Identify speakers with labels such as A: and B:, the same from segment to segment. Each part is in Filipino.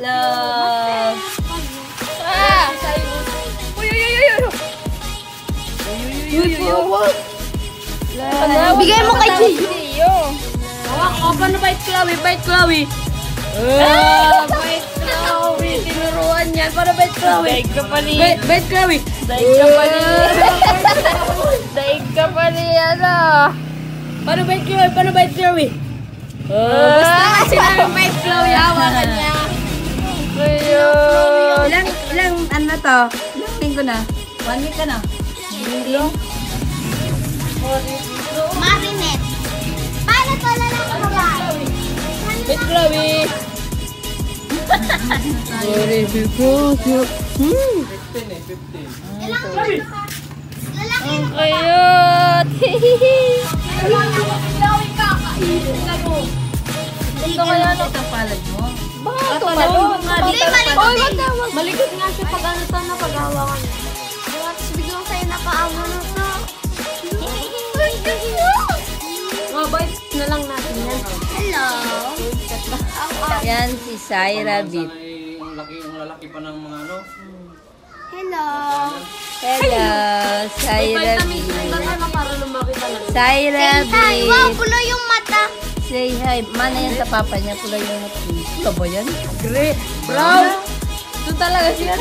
A: Love.
B: Bigay mo kay Gio.
A: Paano bait Chloe? Bait Chloe. Bait Chloe. Tinuruan niyan. Paano bait Chloe? Daig ka pa ni. Bait Chloe. Daig ka pa ni. Daig ka pa ni. Ano? Paano bait Chloe? Paano bait Chloe? Basta kasi namin bait Chloe. Hawakan niya.
B: Ilang ano to? Ilang linggo na? 1 week ka na?
C: Marinette. Paano to lalaki babae?
A: Bait Chloe.
B: Sorry, because
C: 15. Lalaki.
A: Ang cute.
C: Chloe kakainin ka mo.
A: Ito kaya na.
B: ang palad mo.
A: Baka tumalon.
C: Hindi, malikot eh.
A: Malikot nga siya pag ano to na paghawakan.
C: Tapos biglang sa'yo nakaamo na to.
A: Mabait na lang natin yan.
C: Hello.
B: Yan si Syra Beat.
D: Ang lalaki pa ng mga ano.
C: Hello.
B: Hello, Syra
A: Vitamin
B: Beat.
A: na para lumaki talaga.
B: Syra
C: Hi. Wow,
B: Beat.
C: pulo yung mata.
B: Say hi. Mana yan sa papa niya. Pula yung mata. Pula ba yan?
A: Gray. Brown. Ito talaga siya.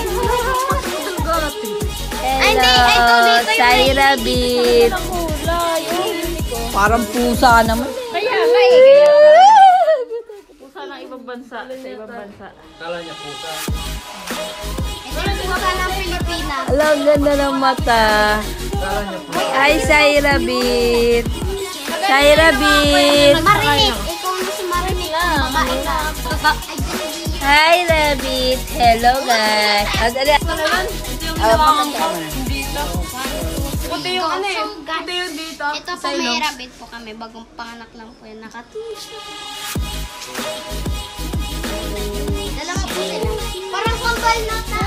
C: Ay, hindi. Ay,
B: Hello,
C: tuloy ko yung
B: Syra Beat. Parang pusa naman.
A: Kaya nga eh. Pusa ng ibang bansa. Sa ibang bansa.
D: Kala niya pusa.
C: Ito yung pusa ng Pilipinas.
B: Alam, ganda ng mata.
D: Kala niya pusa.
B: Hi, Syra Beat. Syra Beat.
C: Marinik. Ikaw na si Marinik. Babae ka.
B: Hi, Rabbit. Hello, guys. Dali.
A: Ito yung
B: Ah,
A: nilawakan ko.
B: makasama na.
A: Dito. Puti yung ano eh. Puti yung dito.
C: Ito po may rabbit po kami. Bagong panganak lang po yan. Nakatiis. Dalawa po sila. Parang kambal na ta.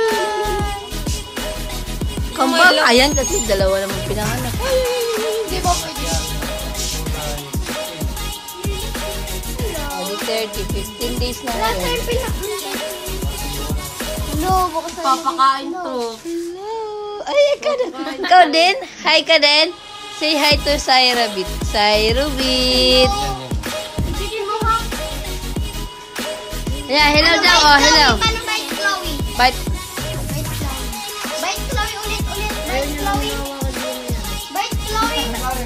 B: Kambal. Ayan kasi dalawa naman pinanganak.
C: Di ba pwede?
B: 15 days na
C: Last
B: ngayon.
C: time pinak. Hello, bukas na
A: Papakain to.
B: Hello. Ay, ikaw din. Ikaw din? Hi ka din? Say hi to Syra Beat. Syra Beat.
C: Sige mo ha.
B: Yeah, hello daw. Oh, hello.
C: Paano bite Chloe?
B: Bite.
C: Bite Chloe. Bite Chloe ulit. Bite Chloe. Bite Chloe.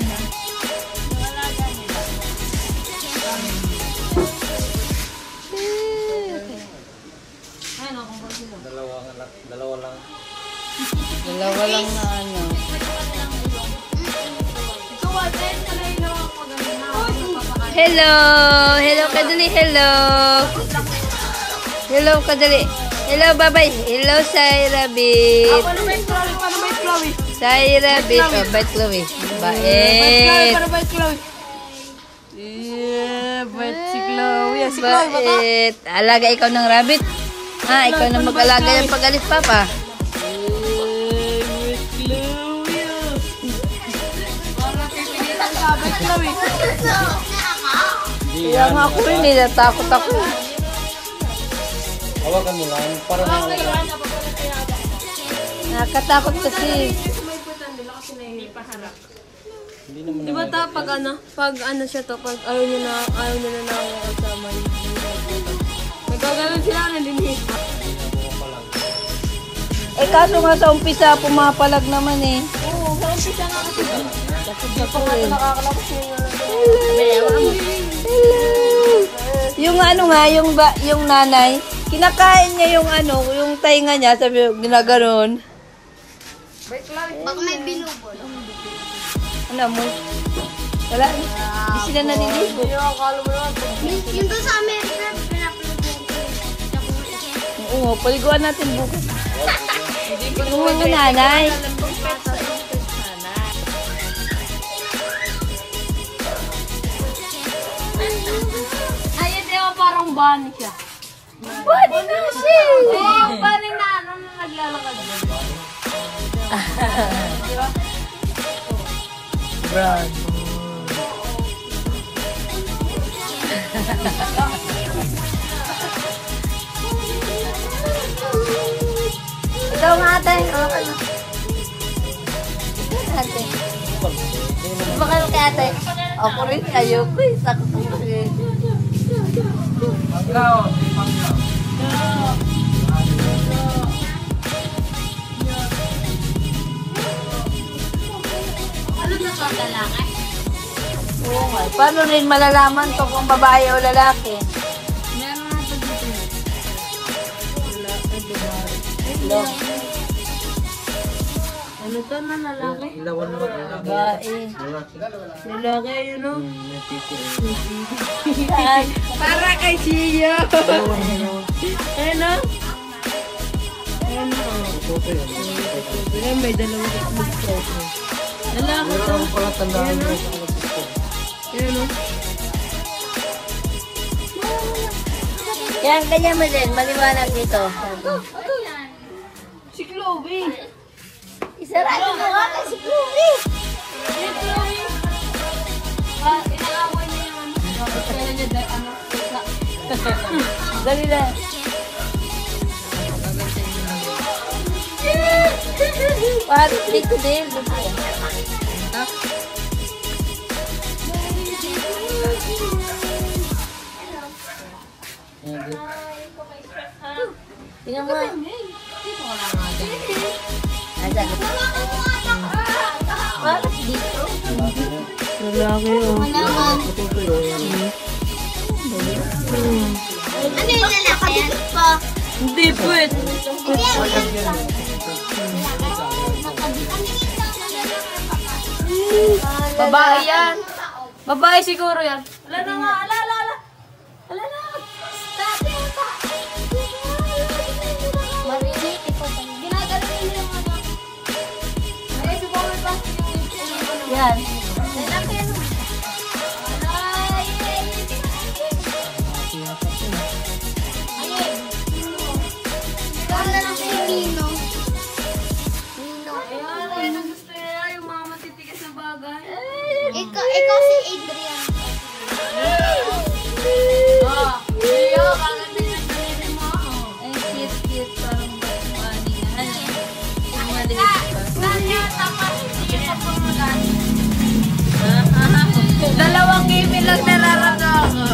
D: Dalawa lang.
B: Dalawa lang na ano. Hello. Hello, kadali. Hello. Hello, kadali. Hello, bye-bye. Hello, Syra Beat.
A: Paano bait Chloe? Paano bait Chloe?
B: Syra Beat. Oh, bite Chloe. Bait.
A: Paano bait Chloe? Yeah, bait si Chloe. Si Chloe ba ka?
B: Bait. Alaga ikaw ng rabbit. Ah, ikaw na mag-alaga yung pag-alis, Papa.
A: Bait Chloe.
B: Kaya nga ako rin, natakot ako.
D: Hawakan mo lang. Para
B: Nakakatakot kasi.
D: hindi naman
A: Di ba ta pag ano siya to, pag ayaw niya na kasama niya. Nagkagalan sila na linis.
B: Eh kaso nga sa umpisa, pumapalag naman eh.
A: Oo, sa umpisa nga kasi.
B: Takot ako eh.
A: Nakakalabas niya.
B: Yung ano nga, yung nanay, kinakain niya yung ano, yung tainga niya, sabi ginaganon.
C: Baka may binubol.
B: Ano mo? Wala. Hindi sila naliligo.
A: Akala mo naman.
C: Yung doon sa Amerika, pinapalagyan ko.
B: Oo, paliguan natin bukas. Tulungan mo nanay.
A: Ayun, di ba parang bunny siya?
B: Bunny na siya!
A: Oo, bunny na ano na naglalakad. Di ba?
B: Brown. Ikaw nga ate. Okay na. Ate. Baka kay ate. Ako rin. Ayoko eh. Sakto ko eh.
D: Panglaw, panglaw.
A: Ano na to, lalaki?
B: Oo nga. Paano rin malalaman to kung babae o lalaki?
A: Meron na ito dito.
B: Hello.
A: Ano to na lalaki?
D: Ilawan mo.
B: Babae.
A: Lalaki, yun o.
B: Saan?
A: Para kay Chia. Ayun o. Ayun o. Ayun, may dalawang itlog ko. Lalaki to.
D: Meron pala tandaan mo.
A: Ayun o.
B: Yan, ganyan mo din. Maliwanag dito.
A: Si Chloe.
B: Isarado mo nga kay si Chloe.
A: Si Chloe. Inaaway niya yung ano. Kailan niya dahil ano.
B: Dali na. Parang dito din. Tingnan mo. Asan? Parang dito.
A: Lalaki o.
C: Ano yung lalaki yan?
A: Hindi pwede. Babae yan. Babae siguro yan. Ala na nga, ala. Ala na.
C: Marinig, ito ba? Ginagaling nila yung ano. Ay, sumawal pa.
B: Yan.
C: Lalaki yan. Ay, ayun. Ikaw na lang si Nino. Nino.
A: Ayun, ang gusto nila yung mga matitigas na bagay.
C: Ikaw si Adrian.
A: Oh, Leo, bakit pinagdaliri mo?
B: Ay, cute. Parang funny na. Yung maliit pa.
A: Dalawang game lang nararap ako.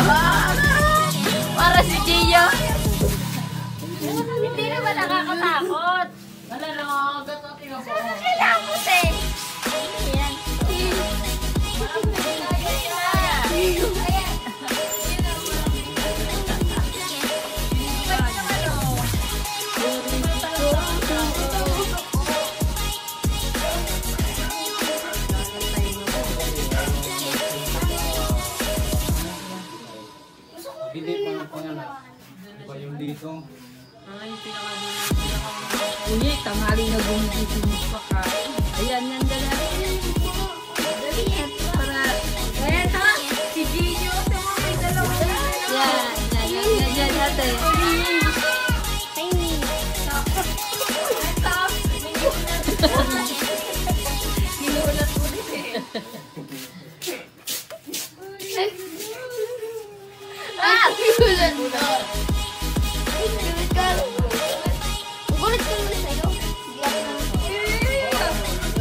A: Para si Gio.
C: Hindi naman nakakatakot.
A: Wala na nakakagat ang tingnan ko.
C: Kailangan eh. Ayan.
D: Hindi pa ng panganak. Iba yung dito.
B: Uy, tanghali na gumigising pa ka. Ayan, yan dala. Dali yan. Para...
A: Ayan ha, si Gio. Tama may dalawang
B: Yan, ate.
C: Ay, Nino.
A: Ginulat ko din eh.
C: Gulat mo. Gulat ka. Gulat ka naman sa'yo. Hindi ako naman.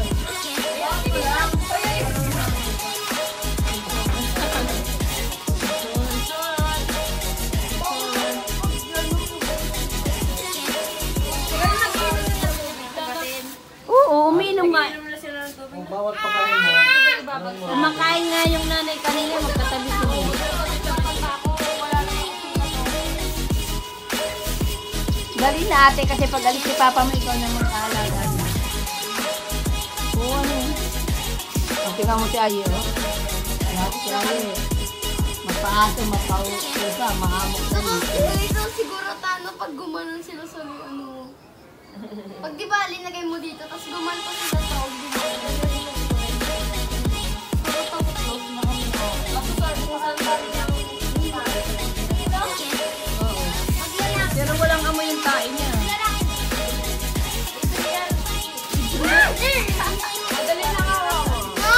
B: Oo, uminom nga.
D: Kung bawat pakain mo,
B: Kumakain nga yung nanay kanina, magkatabi sila. Dali na ate, kasi pag alis si Papa mo, ikaw na mag-aalaga. Oo, ano. Tingnan mo si Ayo. Lahat si Ayo. Mapaaso, mapausa, mahamok na dito.
C: Ito siguro tano pag gumanon sila sa ano. Pag di ba linagay mo dito, tapos gumanon pa sila sa og di ba? Pero tapos close na kami. Tapos sabi ko sa sabi niya. Maglalaki.
B: Pero walang amoy yung tae niya.
C: Madali na nga ako. No!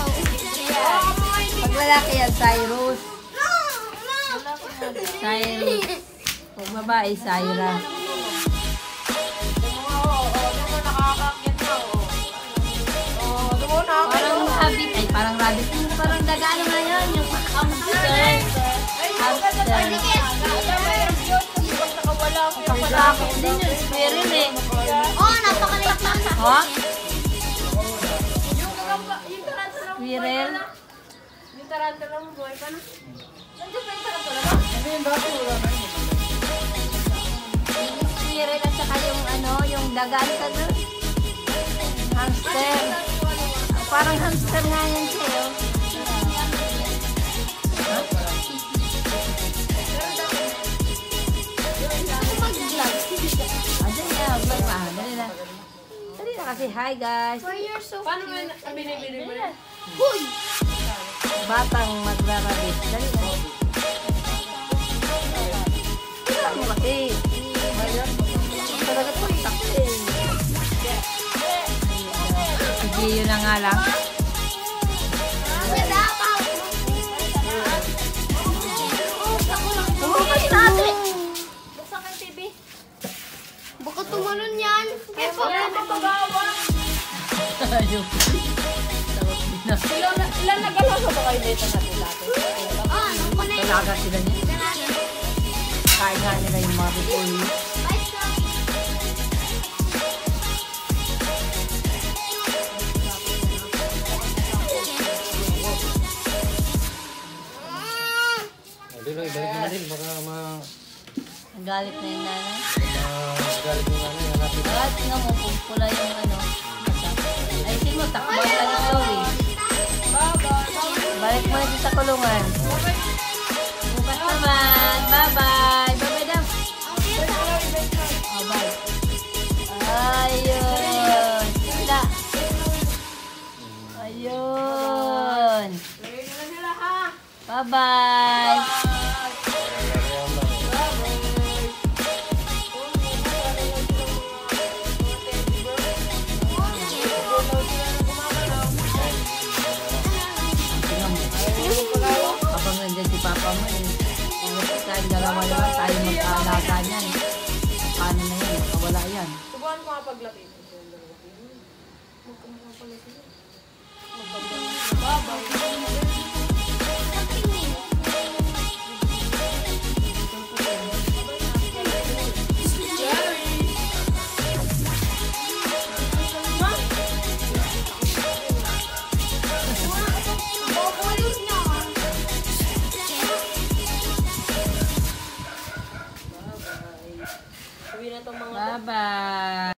B: Pag lalaki yan, Cyrus.
C: No!
B: Cyrus. Pag babae, Syra. rabbit. Yung parang daga, ano nga yun? Yung hamster. Hamster. Nakatakot din yung squirrel eh.
C: Oh, napakaliit lang.
B: Ha?
A: Yung tarantula mo
B: Squirrel?
A: Yung tarantula mo buhay pa na. Nandiyan pa yung tarantula ba?
D: Ano yung dati wala na yun.
B: Yung squirrel at saka yung ano, yung dagaan sa doon. Hamster. Parang hamster nga yan siya. Oh. Ayan na, vlog pa. Dali na. Dali na kasi, hi guys.
C: Why you're so
A: Paano mo binibili mo yan?
C: Huy!
B: Batang magrarabit. Dali na. Wala mo kasi. Talaga po, takti. Sige, yun na nga lang.
C: Bukas natin! Buksan ka yung TV. Baka tumalon yan. Kaya pa
B: Ayun. Tawag din na.
A: Ilan nag-alaga ba kayo dito natin dati?
C: Ah, ano ko na yun?
B: Talaga sila niya. Kain nga nila yung mga bukuli.
C: Bye, lang.
D: Hindi na, ibalik mo na rin. Baka
B: Ang galit na yung nanay.
D: magalit mo na rin. Hanapin mo.
B: At nga mo, kung pula yung ano. Ay, sige mo, takbo ka na Chloe. Balik mo na sa kulungan. Bukas naman. Bye-bye. Bye-bye daw. Oh, bye. Ayun. Sila. Ayun. Bye-bye. Habang nandiyan si Papa mo eh. Tayong dalawa-dalawa, tayo mag-aalaga niyan. Paano na yan? Makawala yan.
A: Subukan ko nga paglapit.
B: Bye-bye.